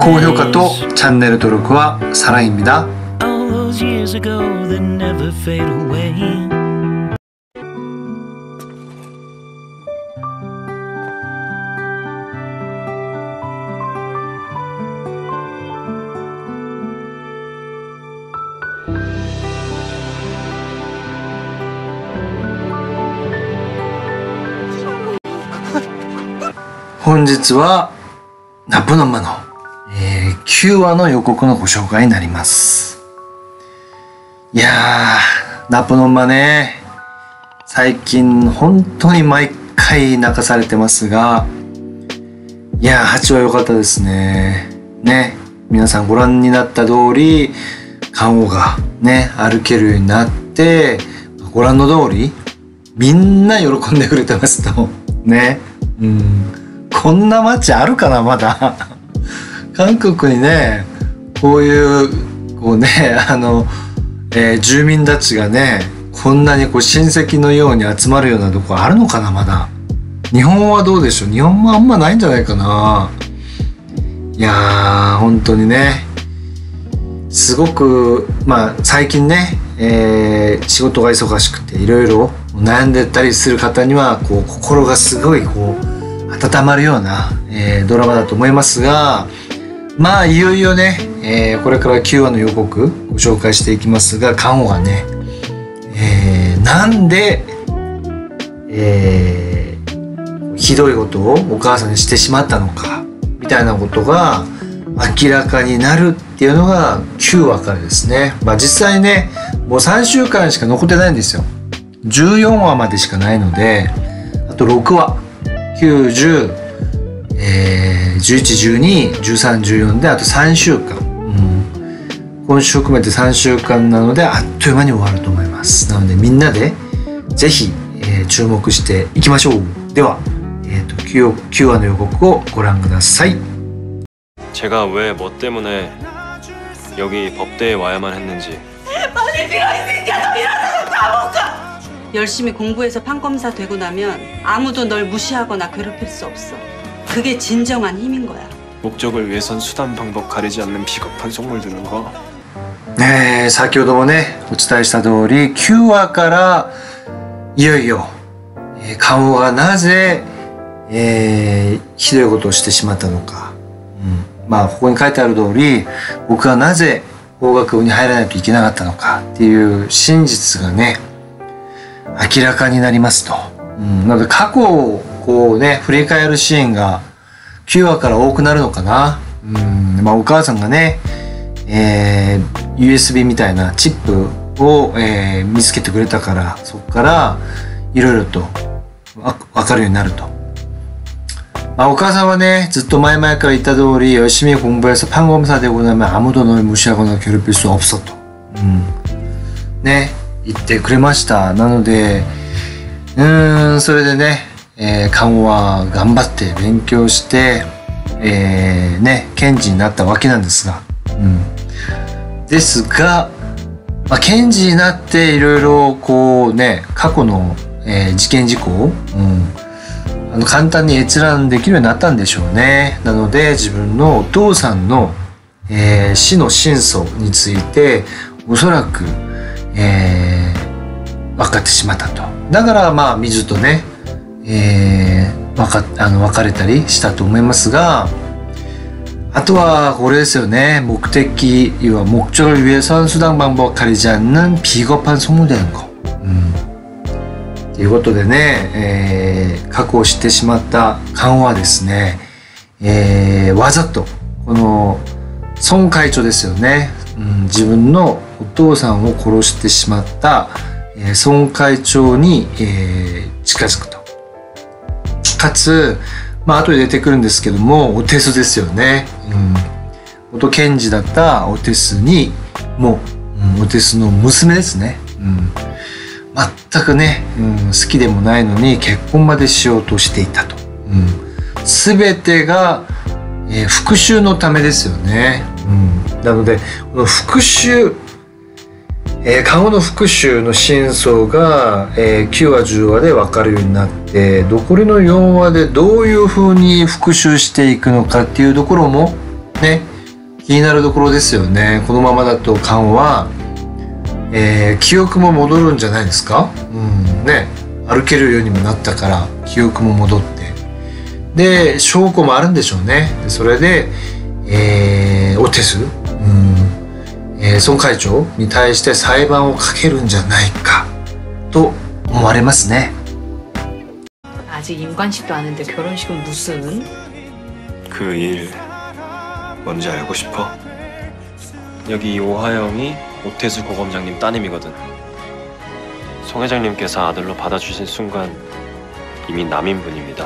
高評価とチャンネル登録は사랑입니다。本日はナポノンマの、9話の予告のご紹介になります。いやー、ナポノンマね、最近本当に毎回泣かされてますが、いやー、8話良かったですね。ね、皆さんご覧になった通り、カンオがね、歩けるようになって、ご覧の通り、みんな喜んでくれてますと。ね。こんな街あるかな、まだ。韓国にね、こういう、こうね、住民たちがね、こんなにこう親戚のように集まるようなとこあるのかな、まだ。日本はどうでしょう。日本もあんまないんじゃないかな。いやー、本当にね、すごく、最近ね、仕事が忙しくていろいろ悩んでたりする方には、こう、心がすごい、こう、温まるような、ドラマだと思いますが、いよいよね、これから9話の予告ご紹介していきますが、カンオがね、なんで、ひどいことをお母さんにしてしまったのかみたいなことが明らかになるっていうのが9話からですね。実際ね、もう3週間しか残ってないんですよ。14話までしかないので、あと6話。9、10、11、12、13、14であと3週間、今週含めて3週間なのであっという間に終わると思います。なのでみんなでぜひ、注目していきましょう。では、9話の予告をご覧ください。 제가 왜 뭐 때문에 여기 법대에 와야만 했는지. 빨리 네가 있으니까 너 일어나서 감옥 가! 열심히 공부해서 판검사 되고 나면 아무도 널 무시하거나 괴롭힐 수 없어. 그게 진정한 힘인 거야. 목적을 위해선 수단 방법 가리지 않는 비겁한 속물 드는 거. ね、先ほどもねお伝えした通り9話からいよいよカンオがなぜ、ひどいことをしてしまったのか、ここに書いてある通り僕はなぜ法学部に入らないといけなかったのかっていう真実がね明らかになりますと。なので過去をこうね振り返るシーンが9話から多くなるのかな。お母さんがね、USB みたいなチップを、見つけてくれたからそこからいろいろと分かるようになると。お母さんはねずっと前々から言った通り열심히 공부해서 판검사 되고 나면 아무도 널 무시하거나 괴롭힐 수 없어と。ね言ってくれました。なのでそれでね、カンオは頑張って勉強して、検事になったわけなんですが、ですが、検事になっていろいろこうね過去の、事件事項、簡単に閲覧できるようになったんでしょうね。なので自分のお父さんの、死の真相についておそらく分かってしまったと。だから水とね、別れたりしたと思いますが、あとはこれですよね。목적을 위해선 수단 방법 가리지 않는 비겁한 소문되는 거。ということでね、過去を知ってしまったカンオはですね、わざとこの孫会長ですよね。自分のお父さんを殺してしまった孫会長に、近づくと。かつ、後で出てくるんですけども、オテスですよね。元検事だったオテスに、オテスの娘ですね。全くね、好きでもないのに結婚までしようとしていたと。全てが、復讐のためですよね。なので、この復讐、カンオの復讐の真相が、9話10話で分かるようになって、残りの4話でどういう風に復讐していくのかっていうところもね、 気になるところですよね。このままだとカンは、記憶も戻るんじゃないですか。ね、歩けるようにもなったから記憶も戻って、で証拠もあるんでしょうね。でそれで、オテス、孫会長に対して裁判をかけるんじゃないかと思われますね。 아직 임관식도 아는데 결혼식은 무슨? 그 일 뭔지 알고 싶어? 여기 오하영이 오태수 고검장님 따님이거든. 송 회장님께서 아들로 받아주신 순간 이미 남인분입니다.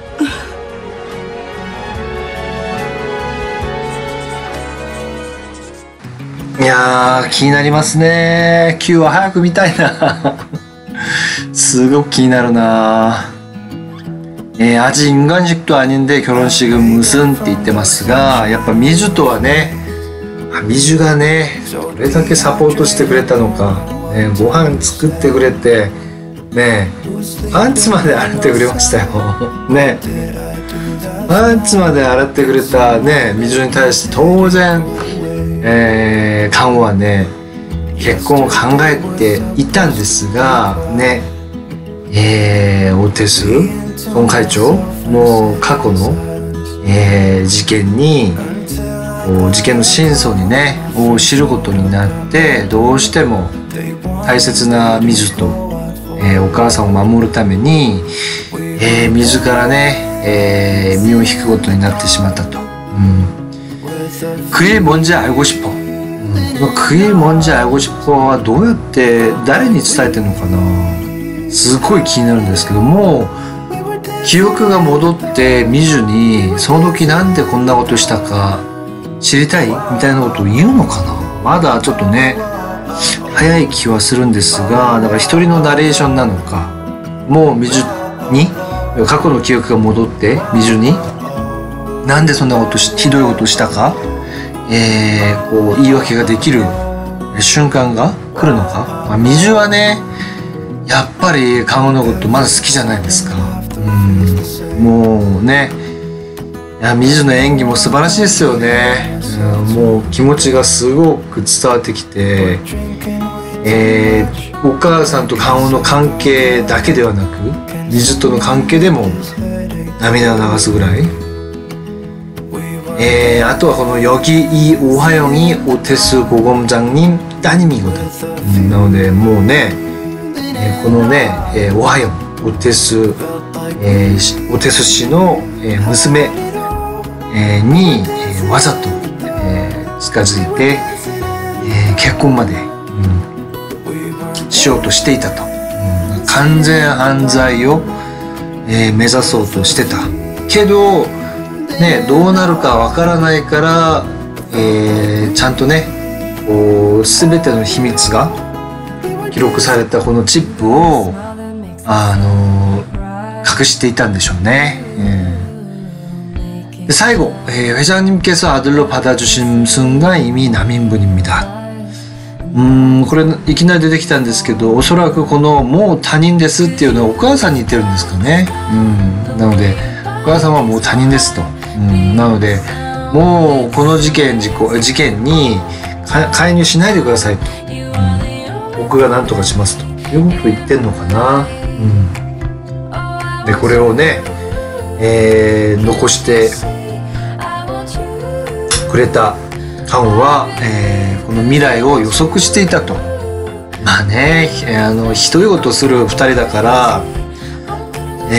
이야, 気になりますね。Qは早く見たいな。すごく気になるな。아직 임관식도 아닌데 결혼식은 무슨って言ってますが、やっぱミジュとはね、ミジュがね、どれだけサポートしてくれたのか、ね、ご飯作ってくれて、ね、パンツまで洗ってくれましたよ。ね、パンツまで洗ってくれたね、ミジュに対して当然、カンはね、結婚を考えていたんですが、ね、オテス孫会長の過去の、事件の真相にねを知ることになって、どうしても大切なミジュと、お母さんを守るために、自らね、身を引くことになってしまったと。그일 뭔지 알고 싶어。그일 뭔지 알고 싶어はどうやって誰に伝えてるのかな、すごい気になるんですけども、記憶が戻ってミジュにその時なんでこんなことしたか知りたいみたいなことを言うのかな。まだちょっとね早い気はするんですが、だから一人のナレーションなのか、もうミジュに過去の記憶が戻ってミジュになんでそんなことひどいことしたか、こう言い訳ができる瞬間が来るのか。ミジュはねやっぱりカンのことまだ好きじゃないですか。もうね、いやミジュの演技も素晴らしいですよね。もう気持ちがすごく伝わってきて、お母さんとカンの関係だけではなくミジュとの関係でも涙を流すぐらい、あとはこの여기 이 오하영이 오태수 고검장님 따님이거든。なのでもうね、このね、オハヨンオテス氏の、娘、に、わざと、近づいて、結婚まで、しようとしていたと。完全犯罪を、目指そうとしてたけど、ね、どうなるかわからないから、ちゃんとねこう全ての秘密が記録されたこのチップを隠していたんでしょうね。最後、회장님께서 아들로 받아주신 순간 이미 남인분입니다。これいきなり出てきたんですけど、おそらくこのもう他人ですっていうのはお母さんに言ってるんですかね。なのでお母さんはもう他人ですと。なのでもうこの事件に介入しないでくださいと。僕が何とかしますということを言ってんのかな。でこれをね、残してくれたカンは、この未来を予測していたと。まあね、ひどいことをする2人だから、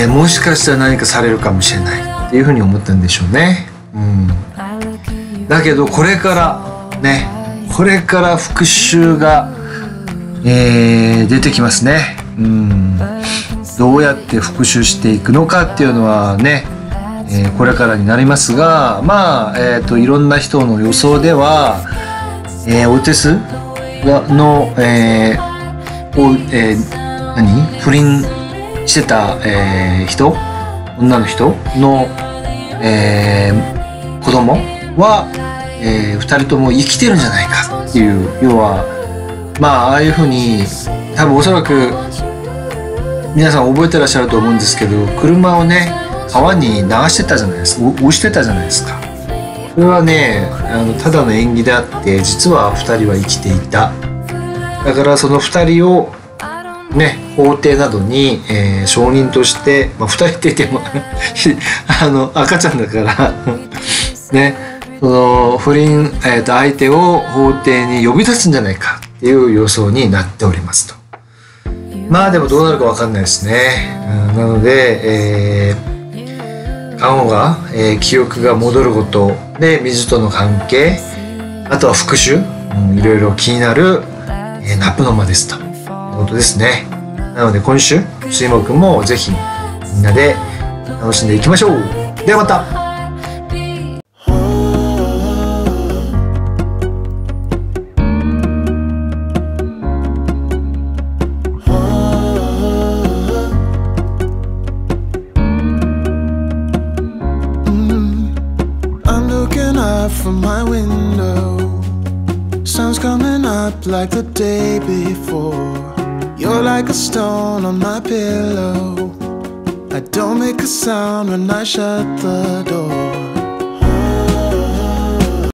もしかしたら何かされるかもしれないっていうふうに思ったんでしょうね。だけどこれから復讐が、出てきますね。どうやって復讐していくのかっていうのはね、これからになりますが、まあ、いろんな人の予想では、オテスの、不倫してた、女の人の、子供は、2人とも生きてるんじゃないかっていう、要はまあああいうふうに多分おそらく皆さん覚えてらっしゃると思うんですけど、車をね川に流してたじゃないですか、押してたじゃないですか。 それはねただの演技であって実は2人は生きていた。だからその2人をね法廷などに、証人として、2人って言っても赤ちゃんだからねその不倫、相手を法廷に呼び出すんじゃないかっていう予想になっておりますと。まあでもどうなるか分かんないですね。なので、カンホが、記憶が戻ることで水との関係、あとは復讐、いろいろ気になる、ナプの間ですということですね。なので今週水木もぜひみんなで楽しんでいきましょう。ではまた。 From my window, sun's coming up like the day before. You're like a stone on my pillow. I don't make a sound when I shut the door.